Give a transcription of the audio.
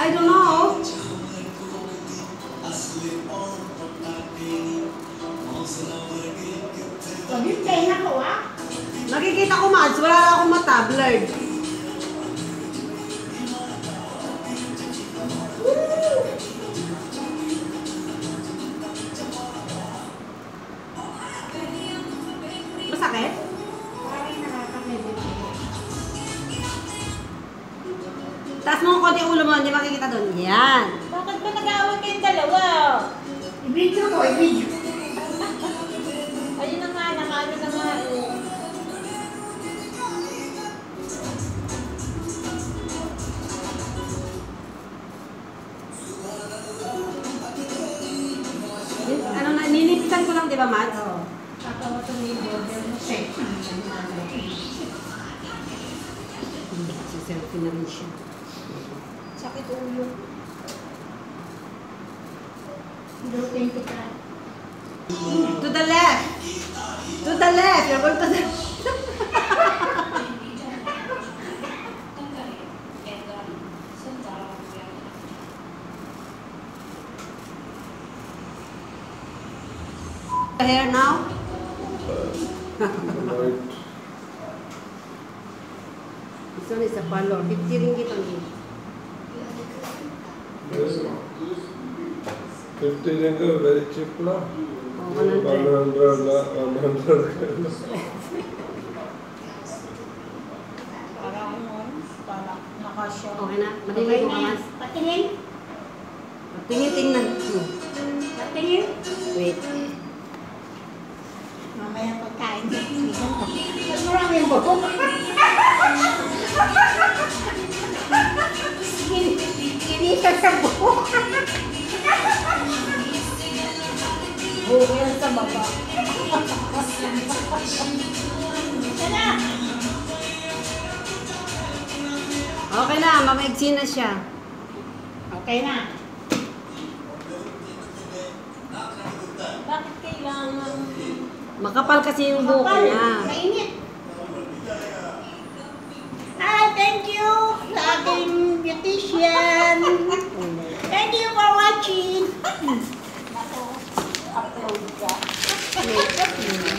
I don't know. Pag-hintay na ko, ah. Nakikita ko, Mads. Wala na akong mata. Blurred. Masakit? Parang nakaka-medit. Taas mo ang konti ulo mo, hindi makikita doon. Yan. Bakit ba nag-aaway kayong dalawa? I-video ko, i-video. Ayun na nga, nakaano na nga eh. Ano na, ninipisan ko lang, di ba, Mads? Oo. Tatawa ito ni border mo, check. Hindi kasi selfie na rin siya. Sakit ulo. Durutin kita. To the left! To the left! You're going to the left! Hair now? Right. This one is a parlor. 50 ringgit only. Yes. 50 ringgit very cheap na. Oh, 100. 100 na, 100. Parang nakasya. Okay na? Maliligo ka, Mads. Patingin. Tingin-tingnan. Patingin. Wait. Mamaya pagkain ko. Mas marami yung buhok. Kinisa sa buhok. Buhok yan sa baba. Sana! Okay na, mamaigsi na siya. Okay na. Bakit kailangan? Makapal kasi yung buhok niya. Mainit. Thank you sa aking beautician. Thank you for watching. Upload ka.